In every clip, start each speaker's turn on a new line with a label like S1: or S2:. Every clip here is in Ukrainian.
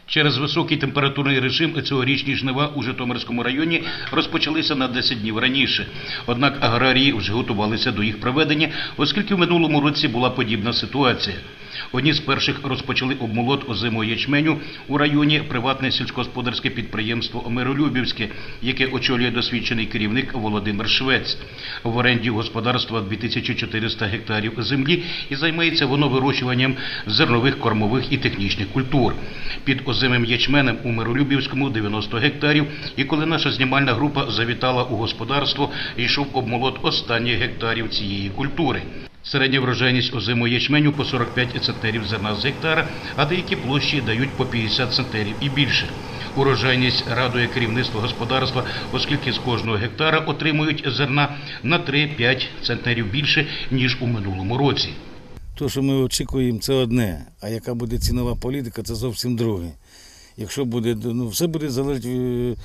S1: Через високий температурний режим цьогорічні жнива у Житомирському районі розпочалися на 10 днів раніше. Однак аграрії вже готувалися до їх проведення, оскільки в минулому році була подібна ситуація. Одні з перших розпочали обмолот озимого ячменю у районі приватне сільськогосподарське підприємство «Миролюбівське», яке очолює досвідчений керівник Володимир Швець. В оренді господарства 2400 гектарів землі і займається воно вирощуванням зернових, кормових і технічних культур. Під озимим ячменем у Миролюбівському 90 гектарів, і коли наша знімальна група завітала у господарство, йшов обмолот останніх гектарів цієї культури. Середня врожайність озимого ячменю по 45 центнерів зерна з гектара, а деякі площі дають по 50 центнерів і більше. Урожайність радує керівництво господарства, оскільки з кожного гектара отримують зерна на 3-5 центнерів більше, ніж у минулому році.
S2: Те, що ми очікуємо, це одне, а яка буде цінова політика, це зовсім друге. Якщо буде, все буде залежати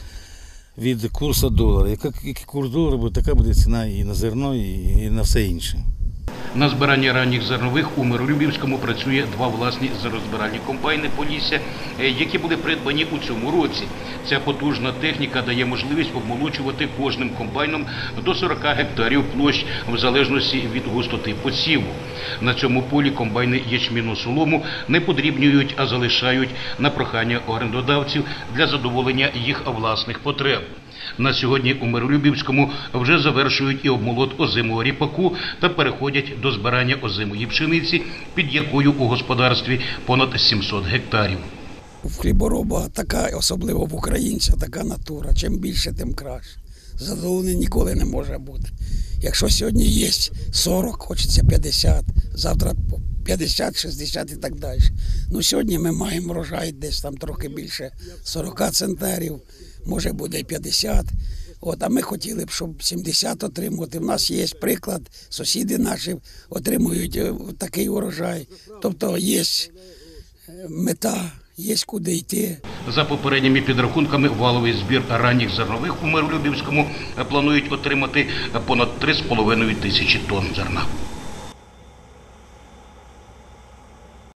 S2: від курсу долара. Який курс долара буде, така буде ціна і на зерно, і на все інше.
S1: На збирання ранніх зернових у Миролюбівському працює два власні зернозбиральні комбайни «Полісся», які були придбані у цьому році. Ця потужна техніка дає можливість обмолочувати кожним комбайном до 40 гектарів площ в залежності від густоти посіву. На цьому полі комбайни ячмінну солому не подрібнюють, а залишають на прохання орендодавців для задоволення їх власних потреб. На сьогодні у Миролюбівському вже завершують і обмолот озимого ріпаку та переходять до збирання озимої пшениці, під якою у господарстві понад 700 гектарів.
S3: В хлібороба така, особливо в українця, така натура. Чим більше, тим краще. Задоволений ніколи не може бути. Якщо сьогодні є 40, хочеться 50, завтра 50, 60 і так далі. Ну, сьогодні ми маємо врожай десь там трохи більше 40 центнерів, може буде і 50. А ми хотіли б, щоб 70 отримувати. У нас є приклад, сусіди наші отримують такий урожай. Тобто є мета, є куди йти.
S1: За попередніми підрахунками, валовий збір ранніх зернових у Миролюбівському планують отримати понад 3,5 тисячі тонн зерна.